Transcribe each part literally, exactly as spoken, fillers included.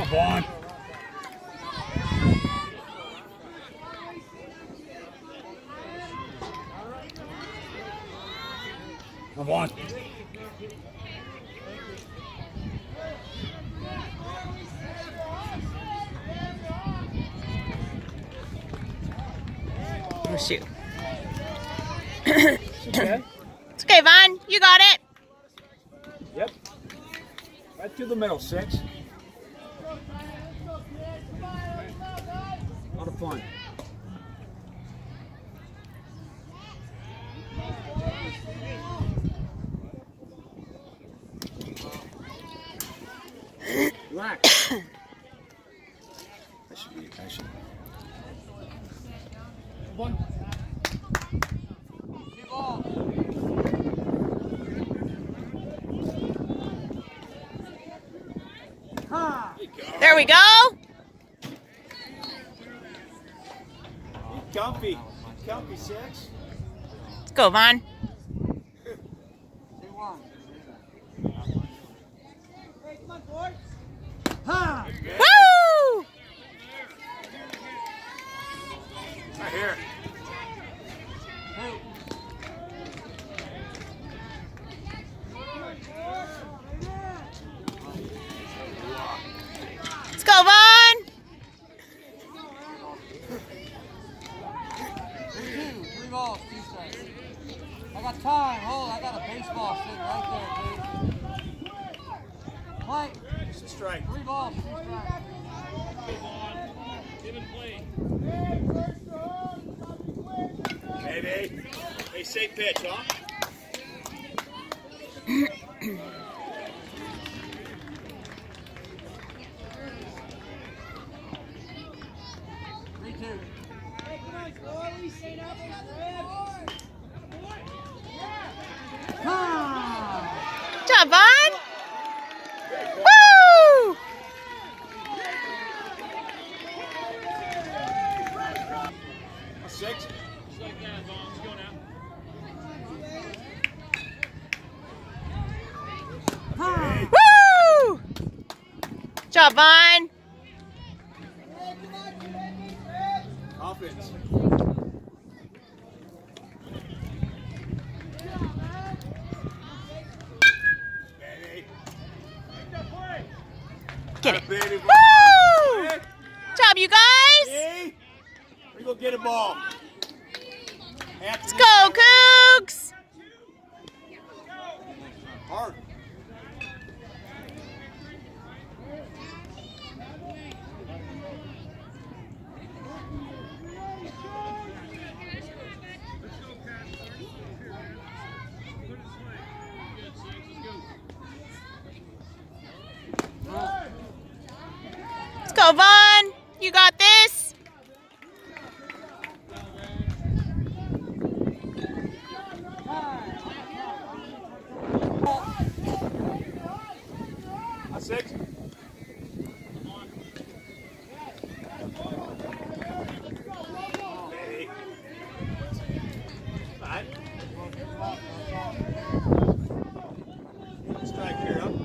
Move on. Move on. Oh, shoot. Okay. It's okay, Vaughn. You got it. Yep. Right through the middle, six. A lot of fun. Relax. That should be attention. One. There we go. Comfy. Comfy, six. Let's go, Vaughn. Woo! Right here. Let's go, Vaughn. Three balls, two strikes. I got time. Hold, I got a baseball sitting right there, dude. Play. It's a strike. Three balls, two strikes. Maybe. Hey, safe pitch, huh? Three, two. Good job, Vaughn. Woo! Six. Woo! Good job, Vaughn. Offense. Get it. Baby. Woo! Good job, you guys. See? We go get a ball. Let's go, Cougs. Hard. Let's go, Vaughn. You got this. Six. Baby. Right. Strike here, huh?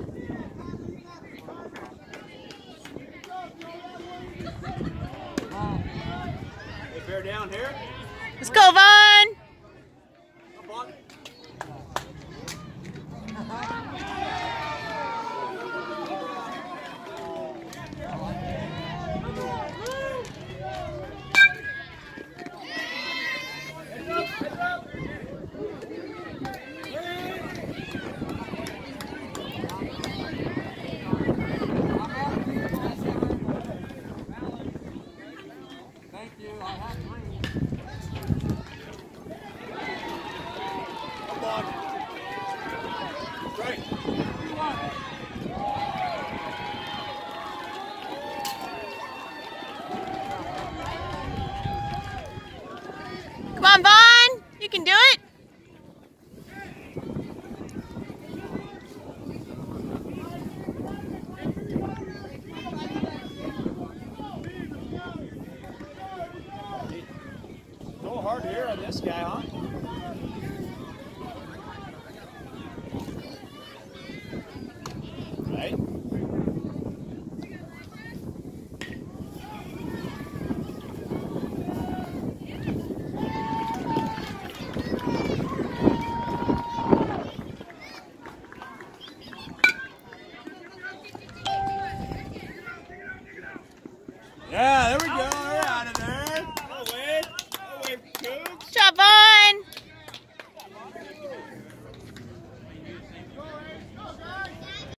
Hey, bear down here. Let's go, Vaughn. Come on. Thank you. I have three. Come on. Right. Come on, Vaughn. You can do it. So hard to hear on this guy, huh? Right? Yeah, there we go.